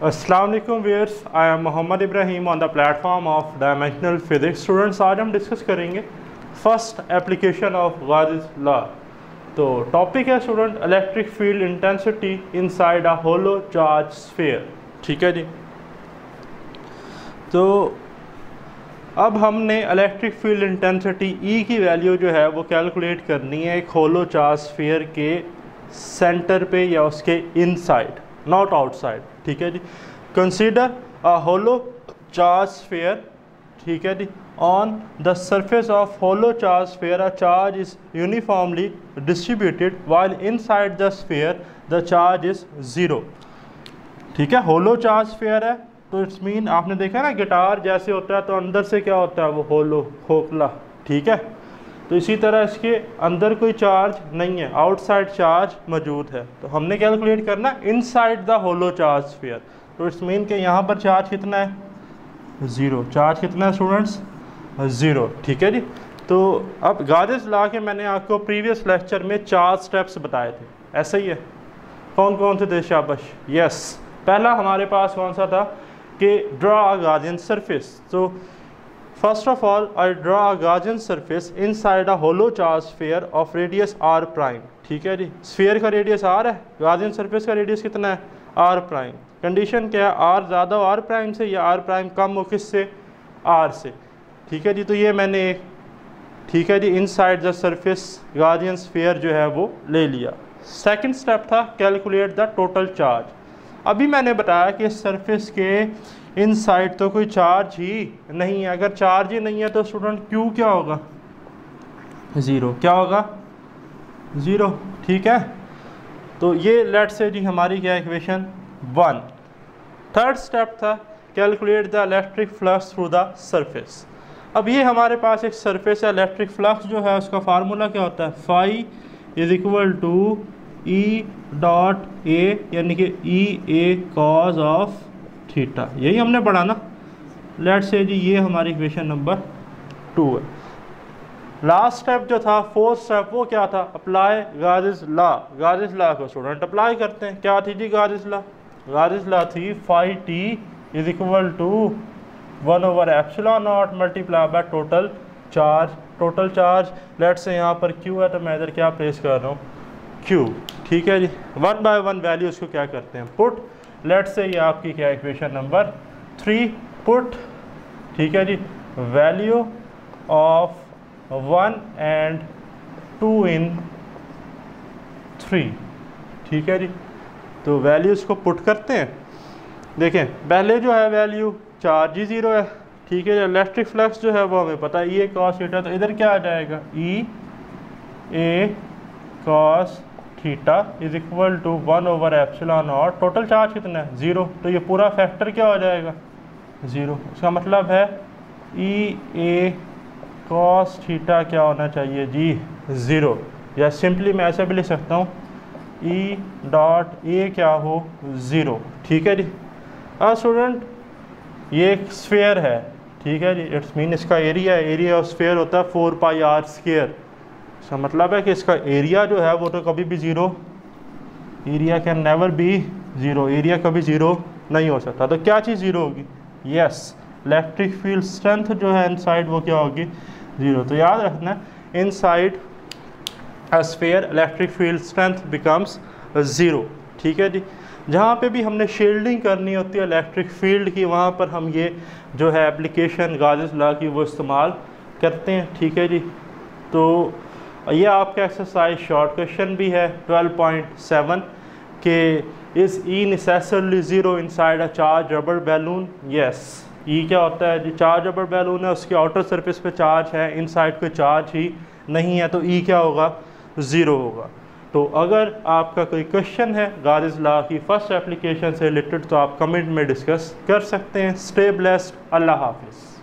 अस्सलाम वालेकुम viewers, I am Mohammad Ibrahim on the platform of dimensional physics. Students, आज हम डिस्कस करेंगे first application of Gauss law. तो टॉपिक है student electric field intensity inside a hollow charge sphere. ठीक है जी। तो अब हमने इलेक्ट्रिक फील्ड इंटेंसिटी ई की वैल्यू जो है वो कैलकुलेट करनी है एक होलो चार्ज स्फीयर के सेंटर पे या उसके इनसाइड, नॉट आउटसाइड। ठीक है जी। Consider a hollow charge sphere, ठीक है जी, on the surface of hollow charge sphere a charge is uniformly distributed while inside the sphere the charge is zero. ठीक है, होलो चार्ज स्फीयर है तो इट्स मीन आपने देखा ना गिटार जैसे होता है तो अंदर से क्या होता है वो होलो, खोखला। ठीक है, तो इसी तरह इसके अंदर कोई चार्ज नहीं है, आउटसाइड चार्ज मौजूद है। तो हमने कैलकुलेट करना inside the hollow charge sphere. तो इट्स मीन कि यहाँ पर चार्ज कितना है, ज़ीरो। चार्ज कितना है स्टूडेंट्स, ज़ीरो। ठीक है जी। तो अब गाउस लॉ के मैंने आपको प्रीवियस लेक्चर में 4 स्टेप्स बताए थे, ऐसा ही है। कौन कौन से थे शाबाश? यस, पहला हमारे पास कौन सा था कि ड्रॉ अ गाउसियन सरफेस। तो first of all I draw a Gaussian surface inside a hollow charge sphere of radius R prime. ठीक है जी, स्फीयर का रेडियस आर है, गाउसियन सरफेस का रेडियस कितना है, आर प्राइम। कंडीशन क्या है, आर ज़्यादा हो आर प्राइम से या आर प्राइम कम हो किससे, आर से। ठीक है जी। तो ये मैंने एक, ठीक है जी, inside the surface Gaussian sphere जो है वो ले लिया। सेकंड स्टेप था कैलकुलेट द टोटल चार्ज। अभी मैंने बताया कि इस सरफेस के इनसाइड तो कोई चार्ज ही नहीं है। अगर चार्ज ही नहीं है तो स्टूडेंट क्यू क्या होगा, ज़ीरो। क्या होगा, ज़ीरो। ठीक है, तो ये लेट से जी हमारी क्या इक्वेशन 1। थर्ड स्टेप था calculate the electric flux through the surface. अब ये हमारे पास एक सरफेस है, इलेक्ट्रिक फ्लक्स जो है उसका फार्मूला क्या होता है, phi is equal to E dot A, यानी कि E A cos of theta. यही हमने पढ़ा ना। लेट से जी ये हमारी इक्वेशन नंबर 2 है। लास्ट स्टेप जो था, फोर्थ स्टेप, वो क्या था, apply Gauss law. Gauss law को स्टूडेंट अप्लाई करते हैं। क्या थी जी गाउस लॉ? गाउस लॉ थी phi T is equal to 1/एप्सिलॉन naught multiply by total charge. Total charge let से यहाँ पर क्यू है तो मैं इधर क्या प्लेस कर रहा हूँ, क्यू। ठीक है जी। 1 बाय 1 वैल्यू उसको क्या करते हैं, पुट। लेट से ये आपकी क्या इक्वेशन नंबर 3, पुट। ठीक है जी, वैल्यू ऑफ 1 and 2 in 3। ठीक है जी। तो वैल्यूज़ को पुट करते हैं। देखें पहले जो है वैल्यू चार्ज ही ज़ीरो है। ठीक है, इलेक्ट्रिक फ्लक्स जो है वो हमें पता है, ये कॉस थीटा, तो इधर क्या आ जाएगा, E A cos theta is equal to 1/एप्सिलॉन नॉट। टोटल चार्ज कितना है, ज़ीरो। तो ये पूरा फैक्टर क्या हो जाएगा, ज़ीरो। इसका मतलब है ई ए कॉस थीटा क्या होना चाहिए जी, ज़ीरो। या सिंपली मैं ऐसे भी लिख सकता हूँ, ई डॉट ए क्या हो, ज़ीरो। ठीक है जी। स्टूडेंट ये एक स्फीयर है, ठीक है जी, इट्स मीन इसका एरिया ऑफ स्फीयर होता है 4πr²। इसका मतलब है कि इसका एरिया जो है वो तो कभी भी zero, area can never be zero, area कभी ज़ीरो नहीं हो सकता। तो क्या चीज़ ज़ीरो होगी, यस, इलेक्ट्रिक फील्ड स्ट्रेंथ जो है इनसाइड वो क्या होगी, ज़ीरो। तो याद रखना, inside a sphere electric field strength becomes zero. ठीक है जी। जहाँ पे भी हमने शील्डिंग करनी होती है इलेक्ट्रिक फील्ड की, वहाँ पर हम ये जो है एप्लीकेशन गाउस लॉ की वो इस्तेमाल करते हैं। ठीक है जी। तो ये आपका एक्सरसाइज शॉर्ट क्वेश्चन भी है 12.7 के is E necessarily zero inside a charge rubber balloon. Yes, E क्या होता है जी, चार्ज रबर बैलून है, उसके आउटर सरफेस पे चार्ज है, इनसाइड कोई चार्ज ही नहीं है, तो ई क्या होगा, ज़ीरो होगा। तो अगर आपका कोई क्वेश्चन है गाउस लॉ की फर्स्ट एप्लीकेशन से रिलेटेड तो आप कमेंट में डिस्कस कर सकते हैं। स्टे ब्लेस्ड, अल्लाह हाफिज़।